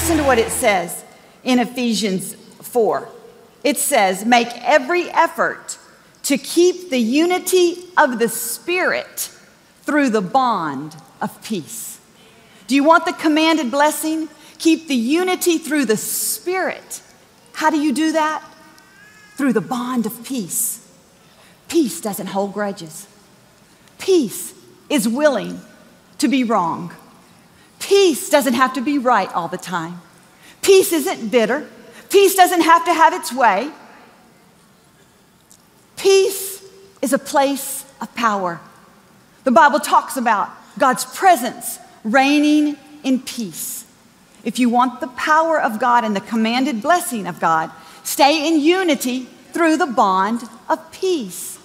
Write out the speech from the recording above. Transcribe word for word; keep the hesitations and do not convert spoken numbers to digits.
listen to what it says in Ephesians four. It says, make every effort to keep the unity of the Spirit through the bond of peace. Do you want the commanded blessing? Keep the unity through the Spirit. How do you do that? Through the bond of peace. Peace doesn't hold grudges. Peace is willing to be wrong. Peace doesn't have to be right all the time. Peace isn't bitter. Peace doesn't have to have its way. Peace is a place of power. The Bible talks about God's presence reigning in peace. If you want the power of God and the commanded blessing of God, stay in unity through the bond of peace.